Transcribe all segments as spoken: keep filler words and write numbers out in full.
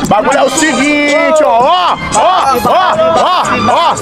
Bagulho é o seguinte, ó, ó, ó, ó, ó,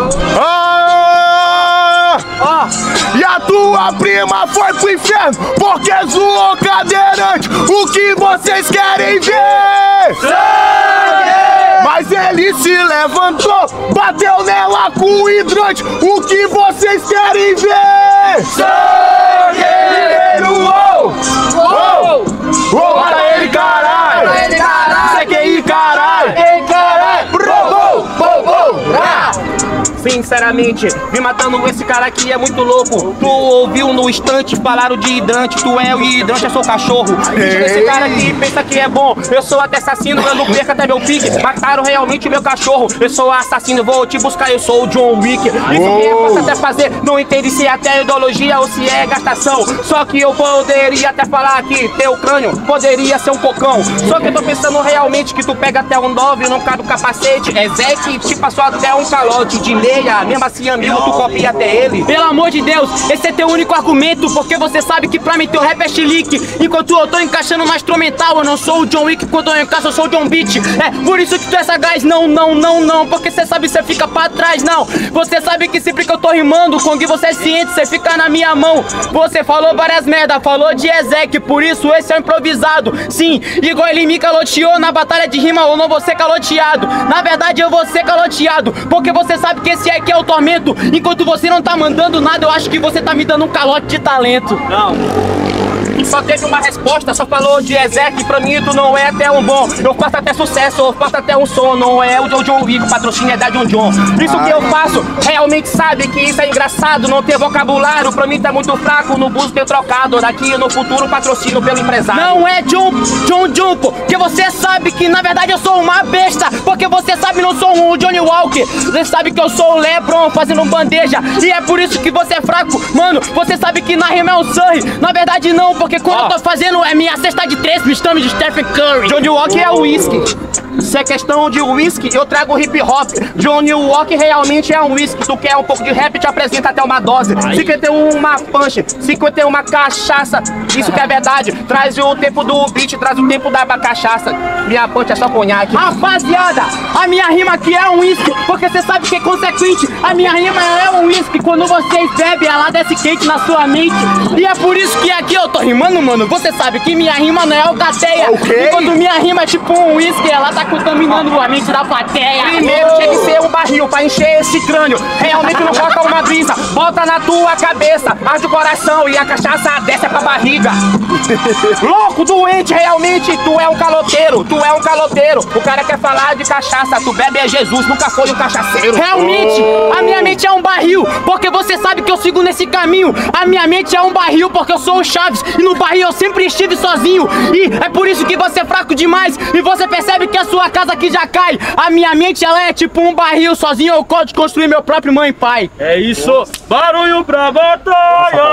ó. E a tua prima foi pro inferno porque zoou cadeirante. O que vocês querem ver? Sangue! Mas ele se levantou, bateu nela com hidrante. O que vocês querem ver? Sangue! Primeiro, uou! Uou! Uou, mata ele, caralho! C Q I, caralho! Ei, caralho! Bro, bro, bro, Sinceramente, me matando esse cara aqui é muito louco. Tu ouviu no instante, falaram de hidrante. Tu é o hidrante, eu sou o cachorro. Esse cara aqui pensa que é bom. Eu sou até assassino, eu não perco até meu pique. Mataram realmente o meu cachorro. Eu sou assassino, vou te buscar, eu sou o John Wick. Isso que eu posso até fazer, não entende se é até ideologia ou se é gastação. Só que eu poderia até falar que teu crânio poderia ser um cocão. Só que eu tô pensando realmente que tu pega até um nove, não cabe o capacete. É Zé que te passou até um calote de lei. Mesmo assim, amigo, tu copia até ele. Pelo amor de Deus, esse é teu único argumento. Porque você sabe que pra mim teu rap é chilique. Enquanto eu tô encaixando na instrumental, eu não sou o John Wick. Quando eu encaixo, eu sou o John Beat. É por isso que tu é sagaz. Não, não, não, não. Porque você sabe, você fica pra trás, não. Você sabe que sempre que eu tô rimando, Kong, você é ciente, você fica na minha mão. Você falou várias merda, falou de Ezek. Por isso esse é um improvisado. Sim, igual ele me caloteou na batalha de rima, eu não vou ser caloteado. Na verdade eu vou ser caloteado, porque você sabe que esse aqui é o tormento. Enquanto você não tá mandando nada, eu acho que você tá me dando um calote de talento. Não. Só teve uma resposta, só falou de Ezek. Pra mim tu não é até um bom. Eu faço até sucesso, eu faço até um som. Não é o John John Wick, o patrocínio é da John John. Isso que eu faço, realmente sabe que isso é engraçado. Não ter vocabulário, pra mim tá muito fraco. No bus ter trocado, daqui no futuro patrocínio pelo empresário. Não é John John John, porque você sabe que na verdade eu sou uma besta. Porque você sabe não sou um Johnny Walker. Você sabe que eu sou o Lebron fazendo bandeja. E é por isso que você é fraco. Mano, você sabe que na rima é um Surrey. Na verdade não, porque quando oh. eu tô fazendo é minha cesta de três, me estamos de Stephen Curry. Johnny Walker é o whisky. Se é questão de whisky, eu trago hip hop. Johnny Walker realmente é um whisky. Tu quer um pouco de rap, te apresenta até uma dose. Se quer ter uma punch, se quer ter uma cachaça, isso que é verdade. Traz o tempo do beat, traz o tempo da cachaça. Minha punch é só conhaque. Rapaziada, a minha rima aqui é um whisky, porque você sabe que é consequente. A minha rima é um whisky. Quando vocês bebem, ela desce quente na sua mente. E é por isso que aqui eu tô rimando, mano. Você sabe que minha rima não é alcateia. Okay. Enquanto minha rima é tipo um whisky, ela tá contaminando a mente da plateia. Primeiro oh. tinha que ser um barril pra encher esse crânio. Realmente não bota uma brisa, bota na tua cabeça, arde o coração e a cachaça desce pra barriga. Louco, doente, realmente tu é um caloteiro, tu é um caloteiro. O cara quer falar de cachaça, tu bebe é Jesus, nunca foi um cachaceiro. Realmente, oh. a minha mente é um barril, porque você sabe que eu sigo nesse caminho. A minha mente é um barril, porque eu sou o Chaves, e no barril eu sempre estive sozinho. E é por isso que você é fraco demais, e você percebe que a sua casa aqui já cai. A minha mente, ela é tipo um barril, sozinho eu posso construir meu próprio mãe e pai. É isso, barulho pra batalha!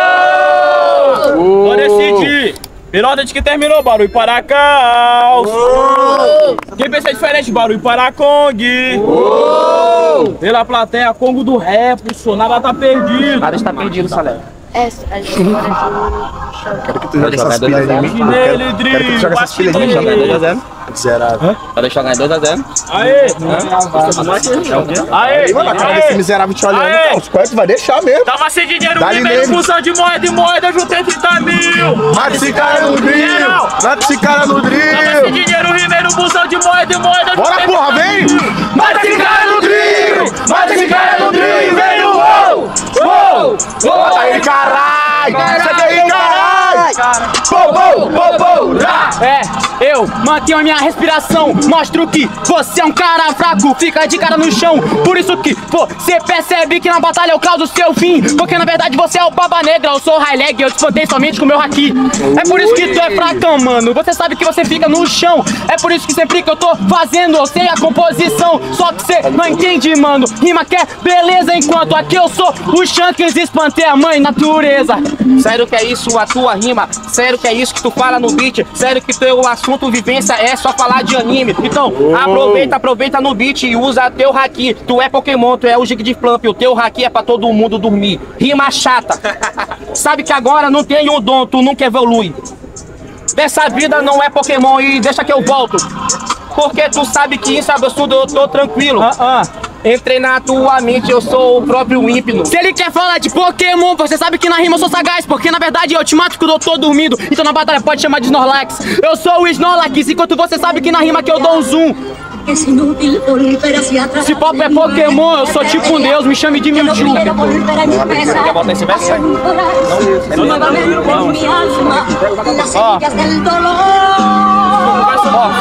Vou decidir. Pilota de que terminou, barulho para caos. Oh. Quem pensa diferente, barulho para Kong. Oh. Pela plateia, Congo do rap, o nada tá perdido. Nada está perdido, Salé. É, a gente pode... Quero que tu jogue essas pilhas em mim. Quero, quero que tu jogue essas pilhas em mim. dois a zero. Miserável. Vai deixar ganhar dois a zero. Aê! Aê! Mano, a cara desse miserável te olhando. Não, os quatro tu vai deixar mesmo. Tava sem dinheiro, primeiro função de moeda e moeda, eu juntei trinta mil. Mata esse cara no drill! Mata esse cara no drill! Tava sem dinheiro, primeiro função de moeda e moeda, bora, porra, vem! Mata esse cara no drill! Mata esse cara no drill! Vem no uou! Uou! Mata ele, caralho! Sai daí, caralho! Pou, pou, pou, pou! É, eu mantenho a minha respiração, mostro que você é um cara fraco, fica de cara no chão. Por isso que você percebe que na batalha eu causo o seu fim, porque na verdade você é o Baba Negra, eu sou o High Leg, eu te espantei somente com o meu haki. É por isso que tu é fracão, mano, você sabe que você fica no chão. É por isso que sempre que eu tô fazendo, eu sei a composição, só que você não entende, mano. Rima quer beleza, enquanto aqui eu sou o Shanks, espantei a mãe natureza. Sério que é isso a tua rima? Sério que é isso que tu fala no beat? Sério que teu assunto vivência é só falar de anime? Então aproveita, aproveita no beat e usa teu haki. Tu é Pokémon, tu é o Jig de Flamp, o teu haki é pra todo mundo dormir. Rima chata. Sabe que agora não tem o dom, tu nunca evolui. Dessa vida não é Pokémon e deixa que eu volto. Porque tu sabe que em Sabuçudo eu tô tranquilo. Ah, ah. Entrei na tua mente, eu sou o próprio Hipno. Se ele quer falar de Pokémon, você sabe que na rima eu sou sagaz, porque na verdade eu te mato que eu tô dormindo. Então na batalha pode chamar de Snorlax. Eu sou o Snorlax, enquanto você sabe que na rima que eu dou um zoom. Se pop é Pokémon, eu sou tipo um deus, me chame de Mewtwo. Quer botar esse verso? Não, não, não, não. Ó,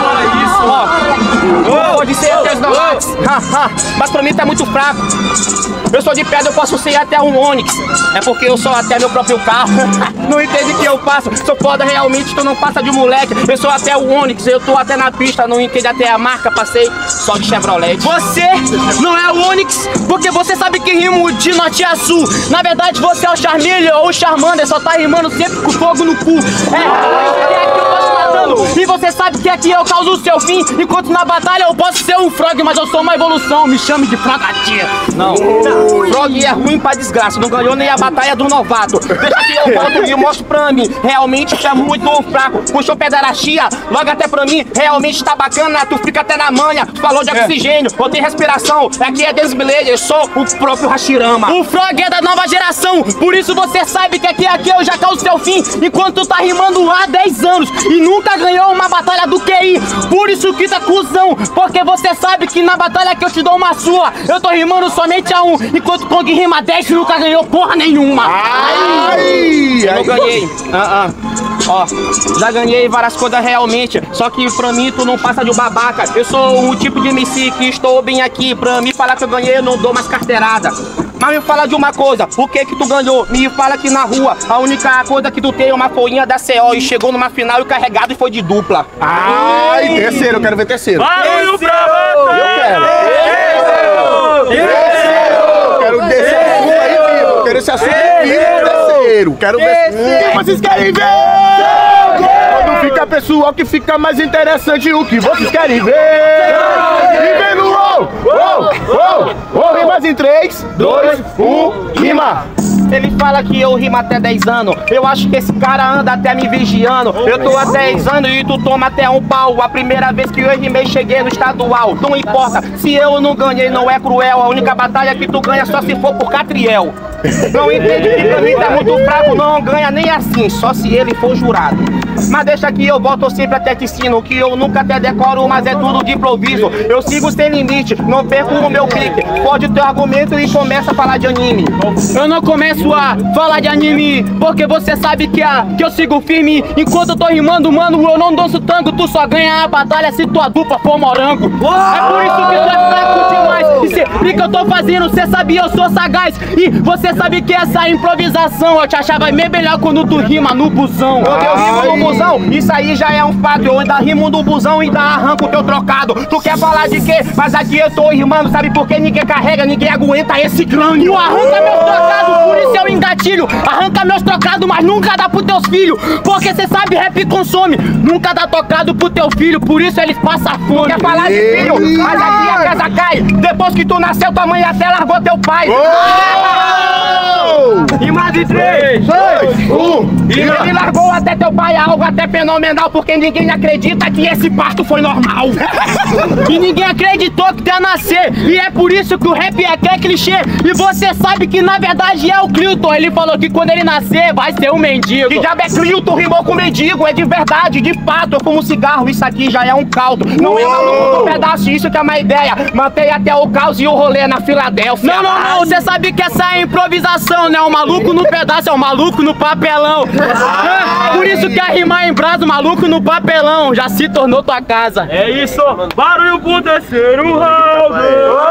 ó, pode ser até Snorlax, mas pra mim tá muito fraco. Eu sou de pedra, eu posso ser até um Onix. É porque eu sou até meu próprio carro. Não entende que eu passo, sou foda realmente, tu não passa de moleque. Eu sou até o Onix, eu tô até na pista, não entende até a marca, passei só de Chevrolet. Você não é o Onix, porque você sabe que rimo de norte a sul. Na verdade você é o Charmeleon ou o Charmander, só tá rimando sempre com fogo no cu. É, é que eu posso matando. E você sabe que aqui eu causo o seu fim, enquanto na batalha eu posso ser um Frog, mas eu sou uma evolução, me chame de Frogatia. Não, Frog é ruim pra desgraça, não ganhou nem a batalha do novato. Deixa que eu volto e mostro pra mim, realmente tu é muito fraco. Puxou pedaraxia, logo até pra mim, realmente tá bacana, tu fica até na manha. Tu falou de oxigênio, ou tem respiração, aqui é desbeleza, eu sou o próprio Hashirama. O Frog é da nova geração, por isso você sabe que aqui, aqui eu já causo seu fim, enquanto tu tá rimando há dez anos e nunca ganhou uma batalha do Q I. Por isso que tá cuzão, porque você sabe que na batalha que eu te dou uma sua, eu tô rimando somente a um, enquanto Kong rima dez e nunca ganhou porra nenhuma. Ai, eu não ganhei. Ah, ah. Ó, já ganhei várias coisas realmente, só que pra mim tu não passa de um babaca. Eu sou o tipo de M C que estou bem aqui, pra me falar que eu ganhei eu não dou mais carteirada. Mas me fala de uma coisa, o que que tu ganhou? Me fala que na rua a única coisa que tu tem é uma folhinha da C O e chegou numa final e carregado e foi de dupla. Ai, terceiro, eu quero ver terceiro. Barulho pra Eu quero. Terceiro! Quero descer assunto aí, vivo. Eu quero esse assunto vivo, terceiro. Quero ver. O que vocês querem ver? Quando fica pessoal que fica mais interessante, o que vocês querem ver? E vem no roll! Roll! Roll! Roll! Rimas em três, dois, um, rima! Ele fala que eu rimo até dez anos. Eu acho que esse cara anda até me vigiando. Eu tô há dez anos e tu toma até um pau. A primeira vez que eu rimei cheguei no estadual. Não importa, se eu não ganhei não é cruel. A única batalha que tu ganha só se for por Catriel. Não entende que pra mim tá muito fraco, não ganha nem assim, só se ele for jurado. Mas deixa que eu volto sempre até te ensino, que eu nunca até decoro, mas é tudo de improviso. Eu sigo sem limite, não perco o meu clique. Pode o teu argumento e começa a falar de anime. Eu não começo a falar de anime, porque você sabe que, a, que eu sigo firme. Enquanto eu tô rimando, mano, eu não danço tango. Tu só ganha a batalha se tua dupla for morango. É por isso que tu é fraco demais. E sempre que eu tô fazendo, cê sabia, eu sou sagaz. E você sabe que essa improvisação eu te achava bem melhor quando tu rima no busão. Quando eu rimo no busão, isso aí já é um fato. Eu ainda rimo no busão e ainda arranco o teu trocado. Tu quer falar de quê? Mas aqui eu tô rimando, sabe por que ninguém carrega, ninguém aguenta esse crânio. Tu arranca meus trocados, por isso eu engatilho. Arranca meus trocados, mas nunca dá pros teus filhos. Porque cê sabe, rap consome. Nunca dá tocado pro teu filho, por isso eles passam fome. Quer falar de filho? Mas aqui a casa cai. Depois que tu nasceu, tua mãe até largou teu pai. E mais de três, dois, um, e ele largou até teu pai, algo até fenomenal, porque ninguém acredita que esse parto foi normal. E ninguém acreditou que tu ia nascer. E é por isso que o rap é que é clichê. E você sabe que na verdade é o Clilton. Ele falou que quando ele nascer vai ser um mendigo. Que diabo é Clilton? Rimou com mendigo, é de verdade, de fato. Eu fumo cigarro, isso aqui já é um caldo. Não é maluco do pedaço, isso que é uma ideia. Mantei até o caos e o rolê na Filadélfia. Não, não, não, você sabe que essa é improvisação, né? O maluco no pedaço é o maluco no papelão. É, por isso que a rimar em brasa, o maluco no papelão já se tornou tua casa. É isso, barulho pro terceiro round.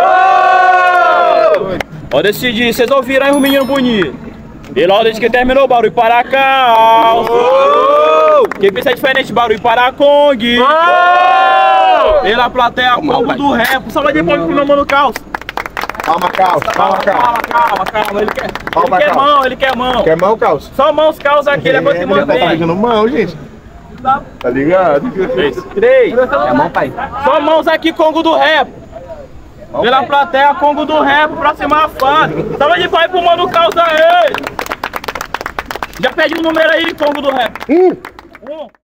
Ó, decidir, vocês ouviram aí o menino bonito. E logo desde que terminou o barulho para cá. Quem pensa diferente, barulho para Kong. Pela plateia, palco do rap. Salva de palco pro meu mano Caos. Calma, Caos, calma, Caos. Calma, calma, calma. Ele quer, Calma, ele quer Caos. mão, ele quer mão. Quer mão, Caos? Só mãos Caos aqui, ele é pra te Ele já tá manter. pegando mão, gente. Tá ligado? Três. Três. É mão, pai. Só mãos aqui, Congo do rap. Pela plateia, Congo do rap, próxima fase. Salva de pai pro mano Caos aí. Já pede o número aí, Congo do rap. Um. Um.